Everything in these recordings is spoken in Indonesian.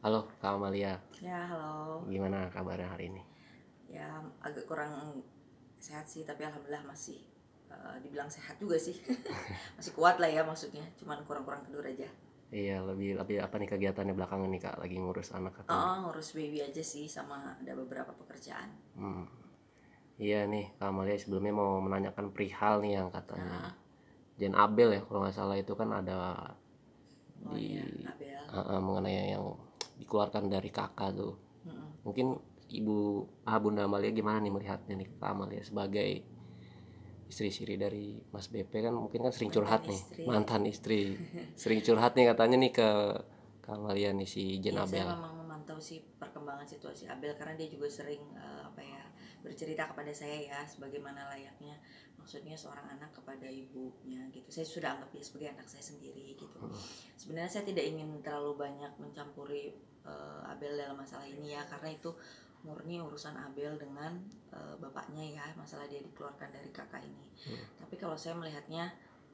Halo Kak Amalia, Ya, halo. gimana kabarnya hari ini? Ya, agak kurang sehat sih, tapi alhamdulillah masih dibilang sehat juga sih. Masih kuat lah ya maksudnya, cuman kurang-kurang tidur aja. Iya, lebih lebih apa nih kegiatannya belakangan nih Kak? Lagi ngurus anak atau Oh, ngurus baby aja sih sama ada beberapa pekerjaan. hmm, iya nih Kak Amalia sebelumnya mau menanyakan perihal nih yang katanya Ah, Jen Abel ya kalau nggak salah itu kan ada oh di iya, Abel. mengenai yang dikeluarkan dari kakak tuh. Mm-mm. Mungkin Bunda Amalia gimana nih melihatnya nih Kak Amalia sebagai istri siri dari Mas BP kan mungkin kan sering Mantan curhat nih, istri. mantan istri sering curhat nih katanya nih ke Kak Amalia nih si Jen Iya, saya Abel. memang memantau sih perkembangan situasi Abel karena dia juga sering bercerita kepada saya ya sebagaimana layaknya maksudnya seorang anak kepada ibunya gitu. Saya sudah anggap dia sebagai anak saya sendiri gitu. Sebenarnya saya tidak ingin terlalu banyak mencampuri Abel dalam masalah ini ya karena itu murni urusan Abel dengan bapaknya ya, masalah dia dikeluarkan dari kakak ini. Tapi kalau saya melihatnya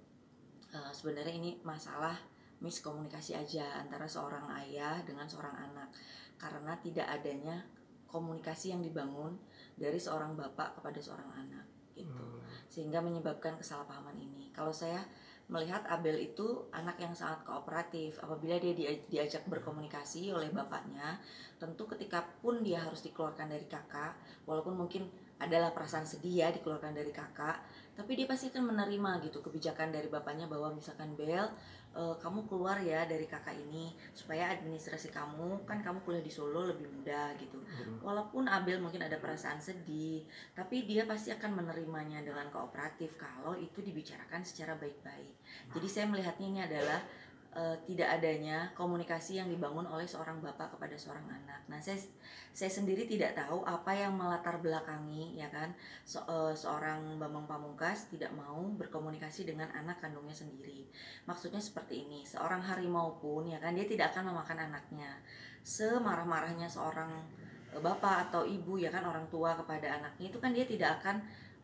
sebenarnya ini masalah miskomunikasi aja antara seorang ayah dengan seorang anak karena tidak adanya komunikasi yang dibangun dari seorang bapak kepada seorang anak gitu sehingga menyebabkan kesalahpahaman ini. Kalau saya melihat Abel itu anak yang sangat kooperatif apabila dia diajak berkomunikasi oleh bapaknya, tentu ketika pun dia harus dikeluarkan dari kakak, walaupun mungkin adalah perasaan sedih ya dikeluarkan dari kakak, tapi dia pasti akan menerima gitu kebijakan dari bapaknya bahwa misalkan Bel, kamu keluar ya dari kakak ini supaya administrasi kamu, kan kamu kuliah di Solo lebih mudah gitu. Walaupun Abel mungkin ada perasaan sedih, tapi dia pasti akan menerimanya dengan kooperatif kalau itu dibicarakan secara baik-baik. Jadi saya melihatnya ini adalah tidak adanya komunikasi yang dibangun oleh seorang bapak kepada seorang anak. Nah, saya sendiri tidak tahu apa yang melatar belakangi ya kan seorang Bambang Pamungkas tidak mau berkomunikasi dengan anak kandungnya sendiri. Maksudnya seperti ini, seorang harimau pun ya kan dia tidak akan memakan anaknya. Semarah-marahnya seorang bapak atau ibu ya kan orang tua kepada anaknya itu kan dia tidak akan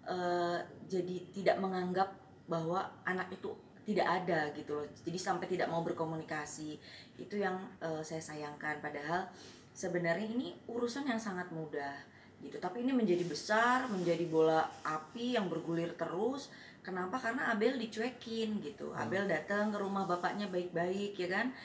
jadi tidak menganggap bahwa anak itu tidak ada gitu loh. Jadi sampai tidak mau berkomunikasi. Itu yang saya sayangkan padahal sebenarnya ini urusan yang sangat mudah gitu. Tapi ini menjadi besar, menjadi bola api yang bergulir terus. Kenapa? Karena Abel dicuekin gitu. Abel datang ke rumah bapaknya baik-baik ya kan.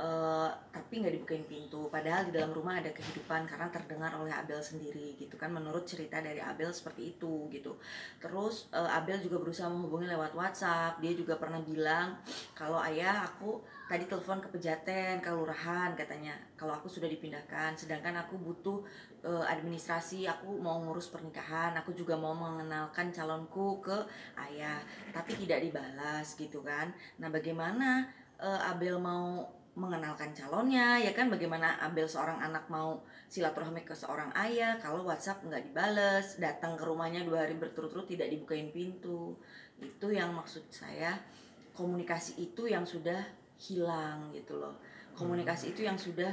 Tapi nggak dibukain pintu. Padahal di dalam rumah ada kehidupan karena terdengar oleh Abel sendiri gitu kan. Menurut cerita dari Abel seperti itu gitu. Terus Abel juga berusaha menghubungi lewat WhatsApp. Dia juga pernah bilang kalau ayah aku tadi telepon ke Pejaten, ke lurahan katanya. Kalau aku sudah dipindahkan, sedangkan aku butuh administrasi, aku mau ngurus pernikahan, aku juga mau mengenalkan calonku ke ayah, tapi tidak dibalas gitu kan. Nah, bagaimana Abel mau mengenalkan calonnya ya kan, bagaimana Abel seorang anak mau silaturahmi ke seorang ayah kalau WhatsApp nggak dibales, datang ke rumahnya 2 hari berturut-turut tidak dibukain pintu. Itu yang maksud saya, komunikasi itu yang sudah hilang gitu loh, komunikasi itu yang sudah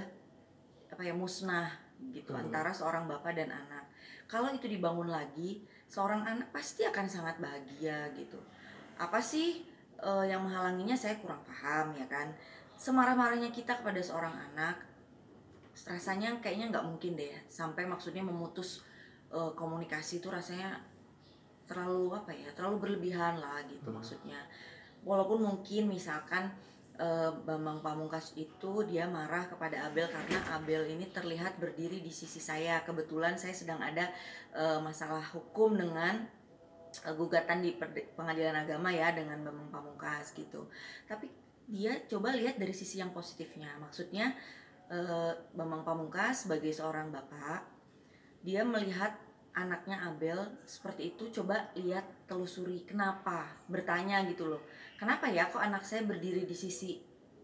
apa ya musnah gitu antara seorang bapak dan anak. Kalau itu dibangun lagi, seorang anak pasti akan sangat bahagia gitu. Apa sih yang menghalanginya saya kurang paham ya kan. Semarah-marahnya kita kepada seorang anak, rasanya kayaknya nggak mungkin deh sampai maksudnya memutus komunikasi itu rasanya terlalu apa ya, terlalu berlebihan lah gitu maksudnya. Walaupun mungkin misalkan Bambang Pamungkas itu dia marah kepada Abel karena Abel ini terlihat berdiri di sisi saya. Kebetulan saya sedang ada masalah hukum dengan gugatan di pengadilan agama ya dengan Bambang Pamungkas gitu. Tapi dia coba lihat dari sisi yang positifnya. Maksudnya Bambang Pamungkas sebagai seorang bapak, dia melihat anaknya Abel seperti itu, coba lihat telusuri kenapa, bertanya gitu loh, kenapa ya kok anak saya berdiri di sisi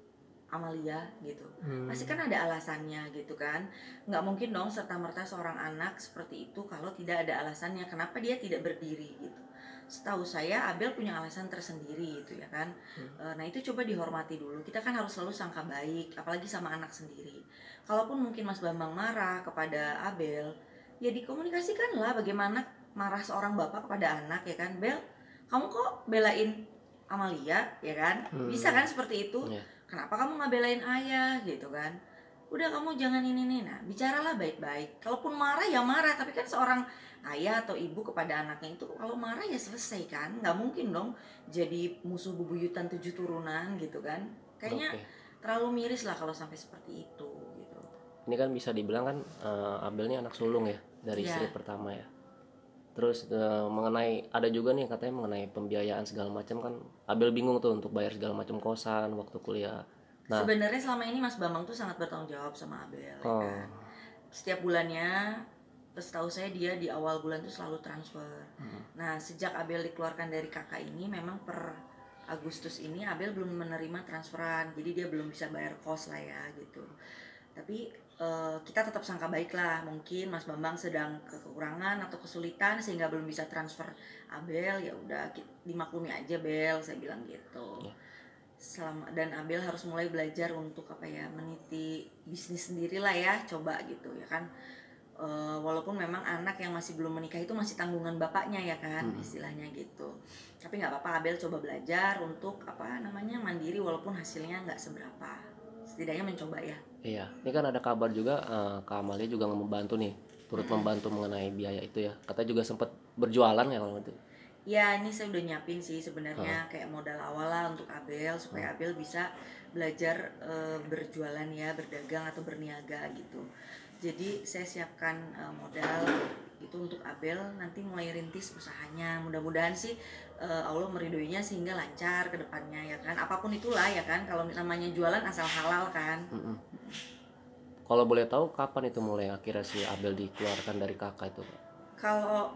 Amalia gitu. Pasti kan ada alasannya gitu kan. Nggak mungkin dong serta merta seorang anak seperti itu kalau tidak ada alasannya kenapa dia tidak berdiri gitu. Setahu saya Abel punya alasan tersendiri gitu ya kan. Nah itu coba dihormati dulu. Kita kan harus selalu sangka baik, apalagi sama anak sendiri. Kalaupun mungkin Mas Bambang marah kepada Abel, ya dikomunikasikanlah bagaimana marah seorang bapak kepada anak ya kan. Bel, kamu kok belain Amalia ya kan? Bisa kan seperti itu? Ya. Kenapa kamu nggak belain ayah gitu kan. udah kamu jangan ini nih. Nah, bicaralah baik-baik. Kalaupun marah ya marah, tapi kan seorang ayah atau ibu kepada anaknya itu kalau marah ya selesai kan. Nggak mungkin dong jadi musuh bebuyutan 7 turunan gitu kan. Kayaknya Oke. terlalu miris lah kalau sampai seperti itu gitu. Ini kan bisa dibilang kan Abel ini anak sulung ya dari istri Iya. pertama ya. Terus mengenai ada juga nih katanya mengenai pembiayaan segala macam kan Abel bingung tuh untuk bayar segala macam kosan waktu kuliah. Nah, Sebenarnya selama ini Mas Bambang tuh sangat bertanggung jawab sama Abel ya oh, kan. Setiap bulannya, setahu saya dia di awal bulan tuh selalu transfer. Nah, sejak Abel dikeluarkan dari kakak ini memang per Agustus ini Abel belum menerima transferan. Jadi dia belum bisa bayar kos lah ya gitu. Tapi kita tetap sangka baik lah, mungkin Mas Bambang sedang kekurangan atau kesulitan sehingga belum bisa transfer Abel, ya udah dimaklumi aja Bel, saya bilang gitu. Ya. Dan Abel harus mulai belajar untuk apa ya, meniti bisnis sendiri lah ya, coba gitu ya kan. Walaupun memang anak yang masih belum menikah itu masih tanggungan bapaknya ya kan, istilahnya gitu. Tapi nggak apa-apa, Abel coba belajar untuk apa namanya, mandiri walaupun hasilnya nggak seberapa, setidaknya mencoba ya. iya. Ini kan ada kabar juga Kak Amalia juga membantu nih, turut membantu mengenai biaya itu ya. Katanya juga sempat berjualan ya kalau itu. Ya, ini saya udah nyiapin sih sebenarnya kayak modal awal lah untuk Abel supaya Abel bisa belajar berjualan ya, berdagang atau berniaga gitu. Jadi saya siapkan modal itu untuk Abel nanti mulai rintis usahanya. Mudah-mudahan sih Allah meridhoinya sehingga lancar ke depannya ya kan. Apapun itulah ya kan, kalau namanya jualan asal halal kan. Kalau boleh tahu kapan itu mulai akhirnya si Abel dikeluarkan dari kakak itu, Pak? Kalau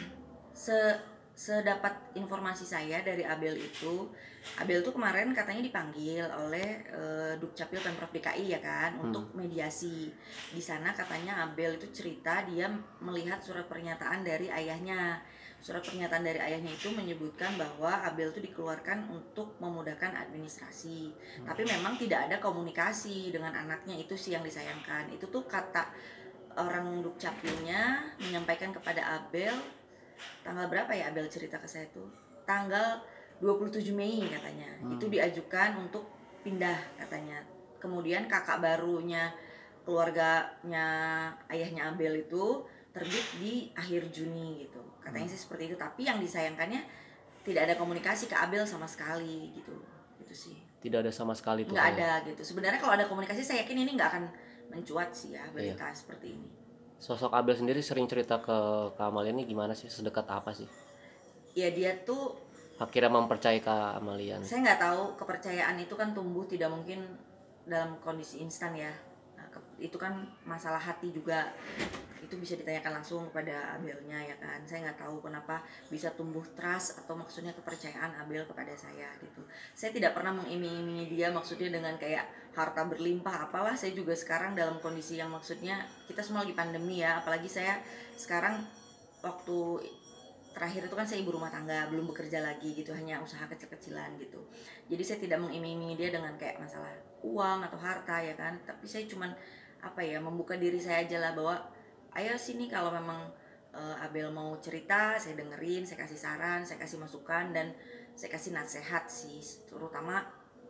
se sedapat informasi saya dari Abel itu, Abel tuh kemarin katanya dipanggil oleh Dukcapil Pemprov DKI ya kan untuk mediasi. Di sana katanya Abel itu cerita dia melihat surat pernyataan dari ayahnya. Surat pernyataan dari ayahnya itu menyebutkan bahwa Abel itu dikeluarkan untuk memudahkan administrasi. Tapi memang tidak ada komunikasi dengan anaknya, itu sih yang disayangkan. Itu tuh kata orang Dukcapilnya menyampaikan kepada Abel tanggal berapa ya, Abel cerita ke saya tuh tanggal 27 Mei katanya. Itu diajukan untuk pindah katanya. Kemudian kakak barunya keluarganya ayahnya Abel itu terbit di akhir Juni gitu. Katanya sih seperti itu, tapi yang disayangkannya tidak ada komunikasi ke Abel sama sekali gitu. Itu sih. Tidak ada sama sekali tuh Nggak kayak ada gitu. Sebenarnya kalau ada komunikasi saya yakin ini nggak akan mencuat sih ya berita seperti ini. sosok Abel sendiri sering cerita ke Kak Amalia ini gimana sih, sedekat apa sih Ya dia tuh, akhirnya mempercayai Kak Amalia nih? saya nggak tahu, kepercayaan itu kan tumbuh tidak mungkin dalam kondisi instan ya. Nah, itu kan masalah hati juga, itu bisa ditanyakan langsung kepada Abelnya ya kan. Saya nggak tahu kenapa bisa tumbuh trust atau maksudnya kepercayaan Abel kepada saya gitu. Saya tidak pernah mengiming-imingi dia maksudnya dengan kayak harta berlimpah apalah. Saya juga sekarang dalam kondisi yang maksudnya kita semua lagi pandemi ya, apalagi saya sekarang waktu terakhir itu kan saya ibu rumah tangga, belum bekerja lagi gitu, hanya usaha kecil-kecilan gitu. Jadi saya tidak mengiming-imingi dia dengan kayak masalah uang atau harta ya kan, tapi saya cuman apa ya, membuka diri saya aja lah bahwa ayo sini kalau memang Abel mau cerita, saya dengerin, saya kasih saran, saya kasih masukan, dan saya kasih nasihat sih, terutama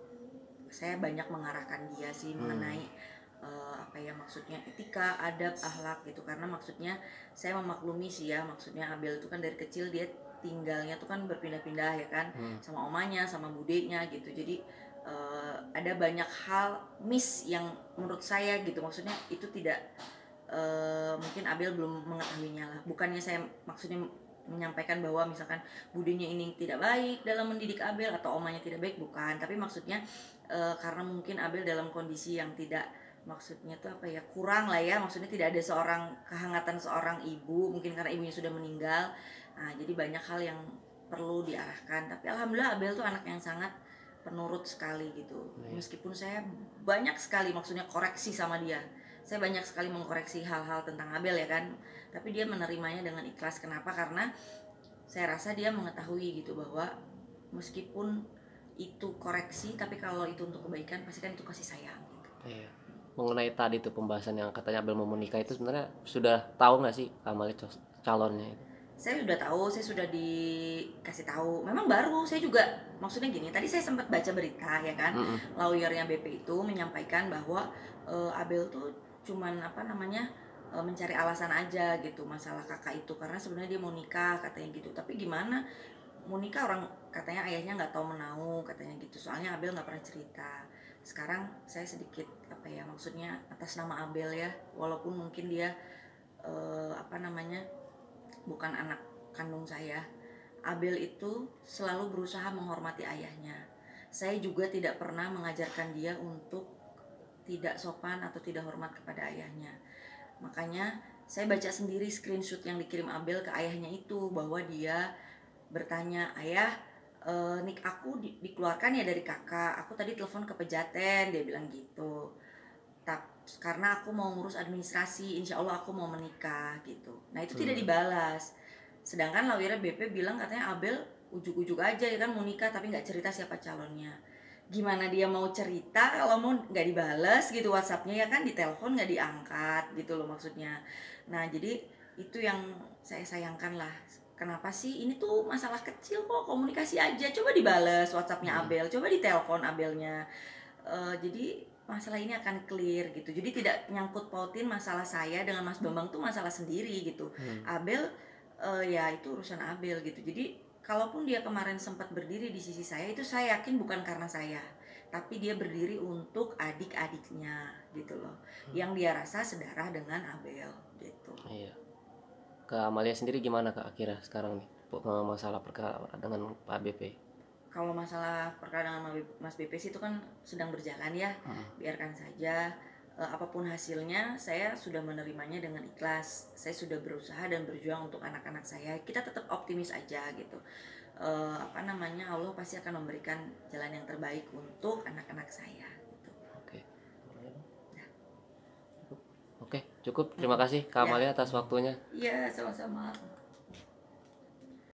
saya banyak mengarahkan dia sih mengenai apa ya, maksudnya etika, adab, akhlak gitu. Karena maksudnya saya memaklumi sih ya, maksudnya Abel itu kan dari kecil dia tinggalnya tuh kan berpindah-pindah ya kan, sama omanya, sama budenya gitu. Jadi ada banyak hal miss yang menurut saya gitu, maksudnya itu tidak mungkin Abel belum mengetahuinya lah. Bukannya saya maksudnya menyampaikan bahwa misalkan budenya ini tidak baik dalam mendidik Abel atau omanya tidak baik, bukan. Tapi maksudnya karena mungkin Abel dalam kondisi yang tidak, maksudnya tuh apa ya, kurang lah ya, maksudnya tidak ada seorang kehangatan seorang ibu, mungkin karena ibunya sudah meninggal. Nah, jadi banyak hal yang perlu diarahkan. Tapi alhamdulillah Abel tuh anak yang sangat penurut sekali gitu. Meskipun saya banyak sekali maksudnya koreksi sama dia, saya banyak sekali mengkoreksi hal-hal tentang Abel ya kan, tapi dia menerimanya dengan ikhlas. Kenapa? Karena saya rasa dia mengetahui gitu bahwa meskipun itu koreksi, tapi kalau itu untuk kebaikan pasti kan itu kasih sayang gitu. Iya. Mengenai tadi tuh pembahasan yang katanya Abel mau menikah itu sebenarnya sudah tahu nggak sih Kak Amalia calonnya itu? Saya sudah tahu, saya sudah dikasih tahu. Memang baru, saya juga maksudnya gini. Tadi saya sempat baca berita ya kan, Mm-mm. lawyernya BP itu menyampaikan bahwa Abel tuh cuman apa namanya mencari alasan aja gitu masalah kakak itu karena sebenarnya dia mau nikah katanya gitu. Tapi gimana mau nikah orang katanya ayahnya nggak tahu menau katanya gitu. Soalnya Abel nggak pernah cerita. Sekarang saya sedikit apa ya maksudnya atas nama Abel ya, walaupun mungkin dia apa namanya bukan anak kandung saya. Abel itu selalu berusaha menghormati ayahnya. Saya juga tidak pernah mengajarkan dia untuk tidak sopan atau tidak hormat kepada ayahnya. Makanya saya baca sendiri screenshot yang dikirim Abel ke ayahnya itu bahwa dia bertanya, ayah, nik aku dikeluarkan ya dari kakak. Aku tadi telepon ke Pejaten, dia bilang gitu. Karena aku mau ngurus administrasi, insya Allah aku mau menikah gitu. Nah itu tidak dibalas. Sedangkan lawyernya BP bilang katanya Abel ujuk-ujuk aja ya kan mau nikah tapi nggak cerita siapa calonnya. Gimana dia mau cerita kalau mau nggak dibales gitu WhatsAppnya ya kan, di telepon nggak diangkat gitu loh maksudnya. Nah jadi itu yang saya sayangkan lah. Kenapa sih ini tuh masalah kecil kok, komunikasi aja, coba dibales WhatsAppnya Abel, coba ditelepon Abelnya. Jadi masalah ini akan clear gitu. Jadi tidak nyangkut pautin masalah saya dengan Mas Bambang tuh masalah sendiri gitu. Abel ya itu urusan Abel gitu. Jadi kalaupun dia kemarin sempat berdiri di sisi saya itu saya yakin bukan karena saya, tapi dia berdiri untuk adik-adiknya gitu loh. Yang dia rasa sedarah dengan Abel gitu. Iya. Ke Amalia sendiri gimana Kak akhirnya sekarang nih masalah perkara dengan Pak BP? Kalau masalah perkara dengan Mas BP sih itu kan sedang berjalan ya, biarkan saja. Apapun hasilnya saya sudah menerimanya dengan ikhlas. Saya sudah berusaha dan berjuang untuk anak-anak saya. Kita tetap optimis aja gitu. Apa namanya, Allah pasti akan memberikan jalan yang terbaik untuk anak-anak saya gitu. Oke. Oke, cukup. Terima kasih Kak Amalia atas waktunya. Iya, sama-sama.